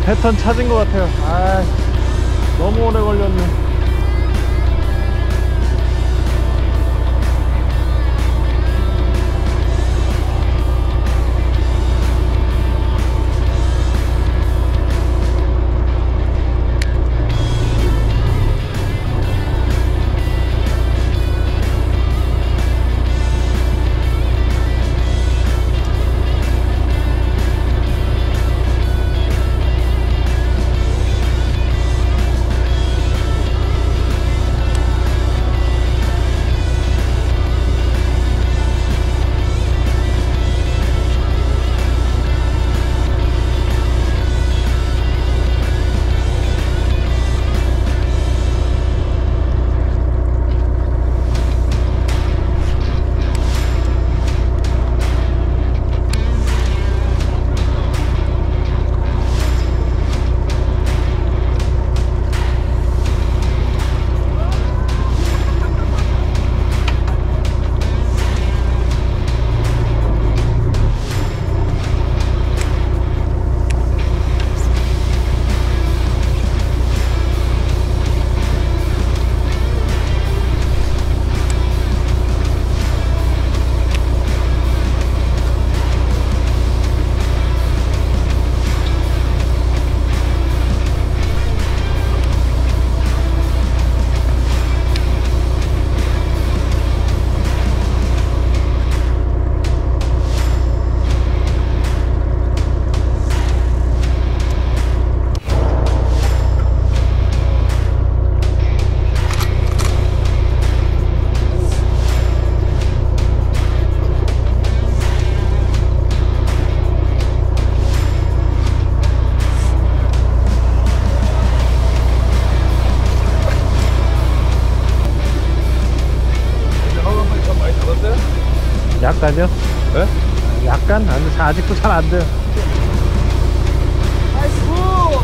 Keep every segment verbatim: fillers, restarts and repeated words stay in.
패턴 찾은 것 같아요. 아, 너무 오래 걸렸네. 약간요? 네? 약간? 아니, 아직도 잘 안 돼요. 아이고!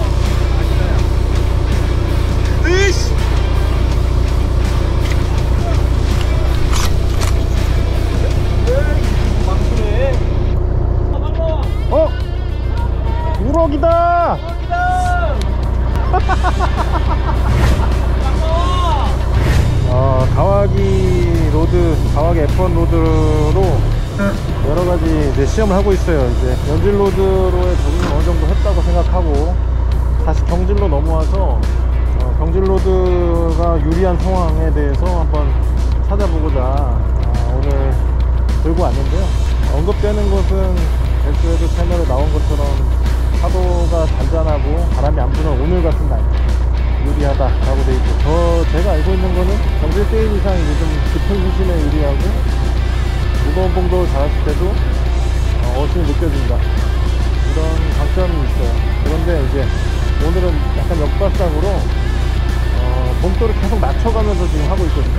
으이씨! 어? 우럭이다! 어, 가와기 로드, 가와기 에프 원 로드로 여러가지 이제 시험을 하고 있어요. 이제 연질 로드로의 적응을 어느 정도 했다고 생각하고 다시 경질로 넘어와서 어, 경질 로드가 유리한 상황에 대해서 한번 찾아보고자 어, 오늘 들고 왔는데요. 언급되는 것은 벨트웨드 채널에 나온 것처럼 파도가 잔잔하고 바람이 안 부는 오늘 같은 날 유리하다 라고 되어 있고, 저 제가 알고 있는 거는 경질 게임 이상 이제 좀 깊은 수심에 유리하고 무거운 봉도를 달았을 때도 어, 어신이 느껴진다, 이런 장점이 있어요. 그런데 이제 오늘은 약간 역발상으로 어, 봉도를 계속 낮춰가면서 지금 하고 있거든요.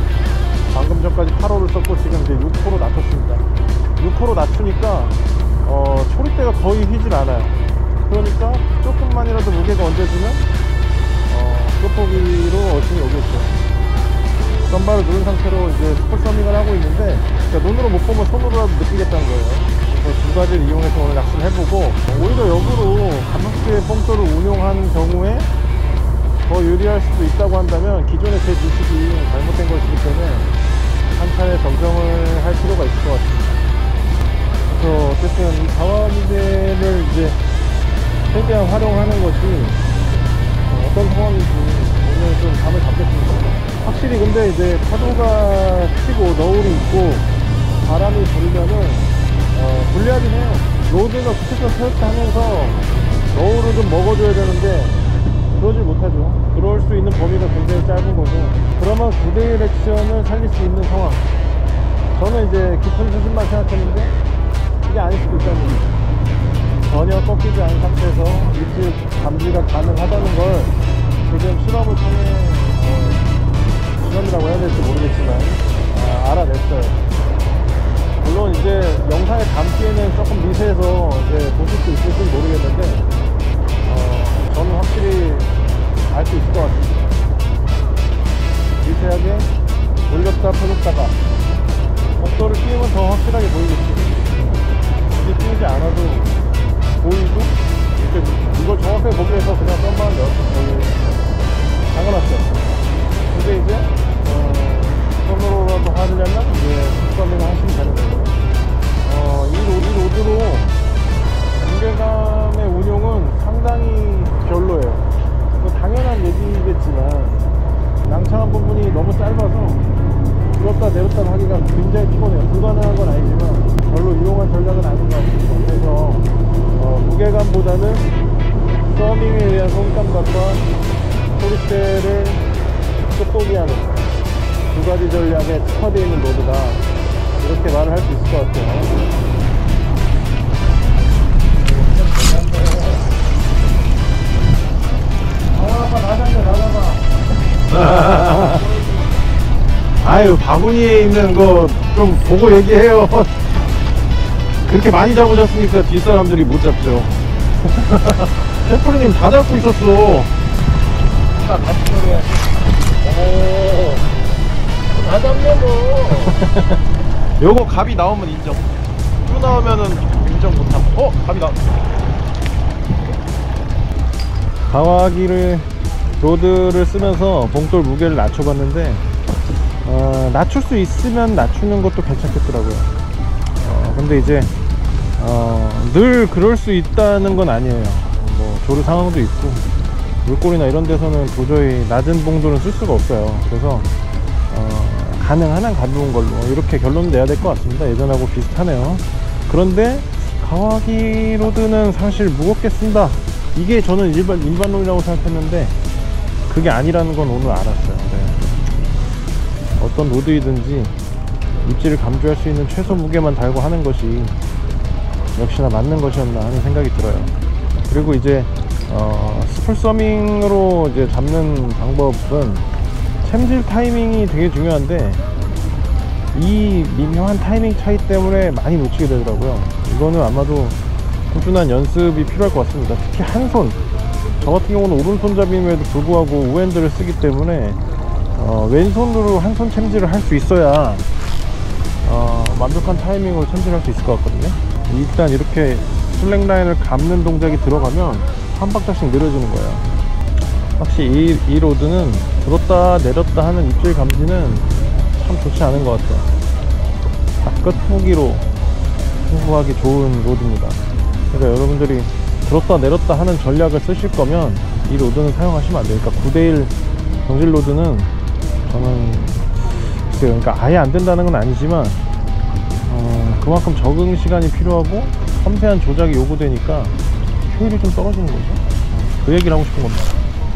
방금 전까지 팔 호를 썼고 지금 이제 육 호로 낮췄습니다. 육 호로 낮추니까 어, 초리대가 거의 휘질 않아요. 그러니까 조금만이라도 무게가 얹어지면 어, 끝보기로 어신이 오겠죠. 썬바를 누른 상태로 이제 스포 서밍을 하고 있는데, 그러니까 눈으로 못 보면 손으로라도 느끼겠다는 거예요. 그래서 두 가지를 이용해서 오늘 낚시를 해보고, 오히려 역으로 가볍게 뽕돌을 운용하는 경우에 더 유리할 수도 있다고 한다면 기존의 제 지식이 잘못된 것이기 때문에 한 차례 정정을 할 필요가 있을 것 같습니다. 그래서 어쨌든 이 가와기대를 이제 최대한 활용하는 것이 어떤 상황인지 오늘 좀 감을 잡겠습니다. 확실히 근데 이제 파도가 치고 너울이 있고 바람이 불면은 어, 불리하긴 해요. 로드가 쿠션 세트 하면서 너울을 좀 먹어줘야 되는데 그러질 못하죠. 그럴 수 있는 범위가 굉장히 짧은 거고, 그러면 구 대 일 액션을 살릴 수 있는 상황, 저는 이제 깊은 수심만 생각했는데 이게 아닐 수도 있다는 거죠. 전혀 꺾이지 않은 상태에서 밑을 감지가 가능하다는 걸 지금 실험을 통해 어, 실험이라고 해야 될지 모르겠지만 아, 알아냈어요. 물론 이제 영상에 담기에는 조금 미세해서 이제 보실 수 있을지 모르겠는데 어, 저는 확실히 알 수 있을 것 같습니다. 미세하게 올렸다 펴줬다가 복도를 띄우면 더 확실하게 보이겠지. 굳이 띄우지 않아도 보이고 이렇게 이걸 정확하게 보기 위해서 그냥 썸만 넣었어요. 당연하죠. 근데 이제 어, 손으로라도 하려면 이제 썸밍을 하시면 되는 거고요. 어, 이 로드 로드로 무게감의 운용은 상당히 별로예요. 뭐 당연한 얘기겠지만 낭창한 부분이 너무 짧아서 들었다 내렸다 하기가 굉장히 피곤해요. 불가능한 건 아니지만 별로 유용한 전략은 아닌 것 같아요. 그래서 어, 무게감보다는 서밍에 의한 손감각과 소리대를 끝보기하는 두 가지 전략에 특화되어 있는 로드다, 이렇게 말을 할 수 있을 것 같아요. 나가봐, 나가봐, 나가봐. 아유, 바구니에 있는 거 좀 보고 얘기해요. 그렇게 많이 잡으셨으니까 뒷사람들이 못 잡죠. 셰프님 다 잡고 있었어. 아, 같이 소리야. 오, 다 잡네 뭐. 요거 갑이 나오면 인정. 또 나오면은 인정 못함. 어? 갑이 나. 가와기를 로드를 쓰면서 봉돌 무게를 낮춰봤는데 어, 낮출 수 있으면 낮추는 것도 괜찮겠더라고요. 어, 근데 이제 어, 늘 그럴 수 있다는 건 아니에요. 뭐 조류 상황도 있고 물골이나 이런 데서는 도저히 낮은 봉돌은 쓸 수가 없어요. 그래서 어, 가능한 한 가벼운 걸로 이렇게 결론 내야 될 것 같습니다. 예전하고 비슷하네요. 그런데 가와기 로드는 사실 무겁게 쓴다, 이게 저는 일반, 일반론이라고 생각했는데 그게 아니라는 건 오늘 알았어요. 네. 어떤 로드이든지 입질을 감주할 수 있는 최소 무게만 달고 하는 것이 역시나 맞는 것이었나 하는 생각이 들어요. 그리고 이제 어, 스풀 서밍으로 이제 잡는 방법은 챔질 타이밍이 되게 중요한데 이 미묘한 타이밍 차이 때문에 많이 놓치게 되더라고요. 이거는 아마도 꾸준한 연습이 필요할 것 같습니다. 특히 한 손, 저 같은 경우는 오른손잡임에도 불구하고 우핸들을 쓰기 때문에 어, 왼손으로 한 손 챔질을 할 수 있어야 어, 완벽한 타이밍으로 챔질할 수 있을 것 같거든요. 일단 이렇게 슬랙 라인을 감는 동작이 들어가면 한 박자씩 느려지는 거예요. 확실히 이, 이 로드는 들었다 내렸다 하는 입질 감지는 참 좋지 않은 것 같아요. 다 끝보기로 승부하기 좋은 로드입니다. 그러니까 여러분들이 들었다 내렸다 하는 전략을 쓰실 거면 이 로드는 사용하시면 안 돼요. 그러니까 구 대 일 정질 로드는 저는 글쎄요, 그러니까 아예 안 된다는 건 아니지만 어, 그만큼 적응 시간이 필요하고 섬세한 조작이 요구되니까 효율이 좀 떨어지는 거죠. 그 얘기를 하고 싶은 겁니다.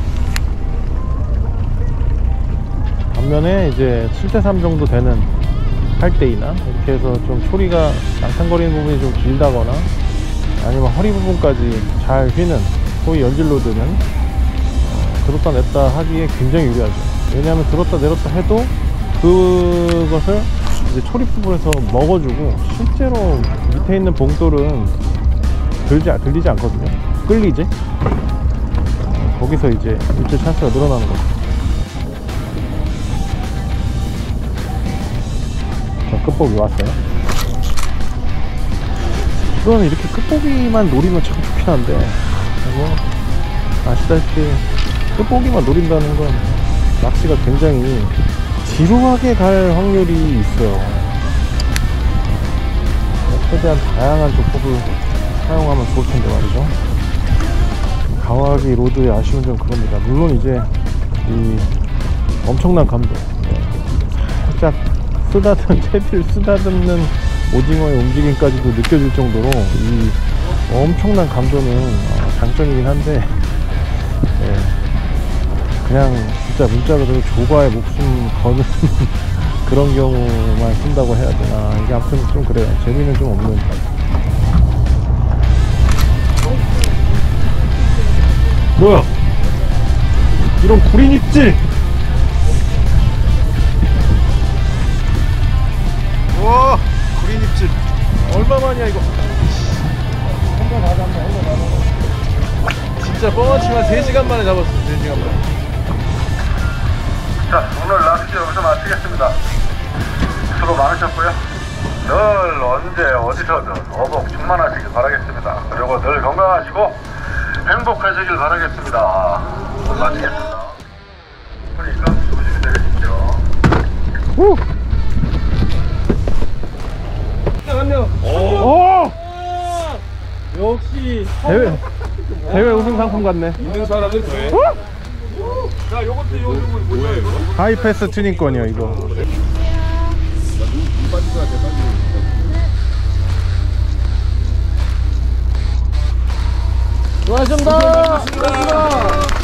반면에 이제 칠 대 삼 정도 되는 팔 대이나 이렇게 해서 좀 초리가 낭창거리는 부분이 좀 길다거나 아니면 허리 부분까지 잘 휘는 소위 연질 로드는 어, 들었다 냈다 하기에 굉장히 유리하죠. 왜냐하면 들었다 내렸다 해도 그것을 이제 초리 부분에서 먹어주고 실제로 밑에 있는 봉돌은 들지, 들리지 않거든요. 끌리지? 거기서 이제 입질 찬스가 늘어나는 거죠. 자, 끝보기 왔어요. 이거는 이렇게 끝보기만 노리면 참 좋긴 한데 뭐 아시다시피 끝보기만 노린다는 건 낚시가 굉장히 지루하게 갈 확률이 있어요. 최대한 다양한 조법을 사용하면 좋을 텐데 말이죠. 가와기 로드의 아쉬운 점 그겁니다. 물론 이제 이 엄청난 감도, 살짝 쓰다듬 채비를 쓰다듬는 오징어의 움직임까지도 느껴질 정도로 이 엄청난 감도는 장점이긴 한데 예, 그냥 진짜 문자 그대로 조과의 목숨 거는 그런 경우만 쓴다고 해야 되나, 이게 아무튼 좀 그래요. 재미는 좀 없는. 뭐야 이런 구린 입질. 와, 구린 입질. 얼마만이야 이거. 혼자 다 잡네, 혼자 다 잡네. 진짜 뻥아치면 세 시간 만에 잡았어. 세 시간 만에. 자, 오늘 낚시 여기서 마치겠습니다. 수고 많으셨고요. 늘 언제 어디서든 어복 충만하시길 바라겠습니다. 그리고 늘 건강하시고 행복하시길 바라겠습니다. 마치겠습니다. 그러니까 조심히 내리십시오. 후! 오! 역시 대회 대회 우승 상품 같네. 있는 사람은 더해. 자, 요것도 이거 이거 뭐야 이거? 하이패스 튜닝권이요 이거. 수고하셨습니다. 수고하셨습니다.